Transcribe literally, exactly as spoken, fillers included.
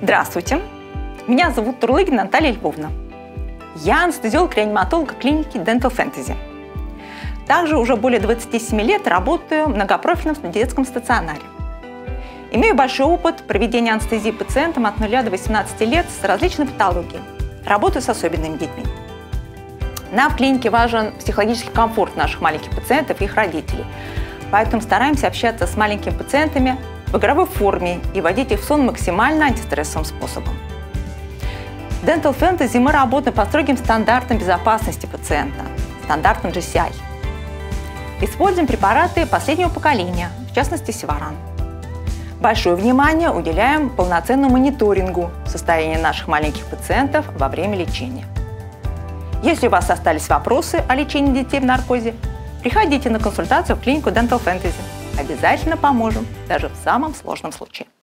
Здравствуйте, меня зовут Турлыгина Наталья Львовна. Я анестезиолог-реаниматолог клиники Dental Fantasy. Также уже более двадцати семи лет работаю в многопрофильном детском стационаре. Имею большой опыт проведения анестезии пациентам от нуля до восемнадцати лет с различной патологией. Работаю с особенными детьми. Нам в клинике важен психологический комфорт наших маленьких пациентов и их родителей. Поэтому стараемся общаться с маленькими пациентами в игровой форме и вводить их в сон максимально антистрессовым способом. В Dental Fantasy мы работаем по строгим стандартам безопасности пациента, стандартам джи си ай. Используем препараты последнего поколения, в частности Севаран. Большое внимание уделяем полноценному мониторингу состояния наших маленьких пациентов во время лечения. Если у вас остались вопросы о лечении детей в наркозе, приходите на консультацию в клинику Dental Fantasy. Обязательно поможем, даже в самом сложном случае.